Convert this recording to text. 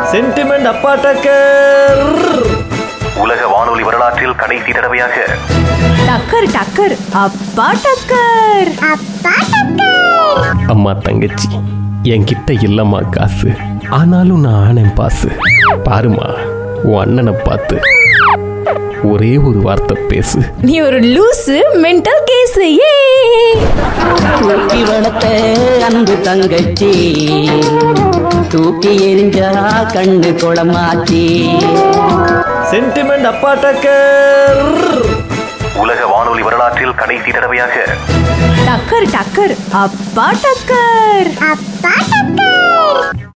Sentiment அப்பா டக்கர். உலக வானொலி வரலாற்றில் கடைசி தடவையாக டக்கர் டக்கர் அப்பா டக்கர். அம்மா தங்கச்சி என்கிட்ட இல்லம்மா காசு, ஆனாலும் நான் ஆனேன் பாசு. பாருமா உன் அண்ணனை பார்த்து ஒரே ஒரு வார்த்தை பேசு. நீ ஒரு லூசு மென்டல் கேஸ். ஏ தூக்கி வளர்த்த அன்பு தங்கச்சி, தூக்கி எரிஞ்சா கண்ணு குளமாச்சி. சென்டிமெண்ட் அப்பா டக்கர். உலக வானொலி வரலாற்றில் கடைசி தடவையாக டக்கர் டக்கர் அப்பா டக்கர்.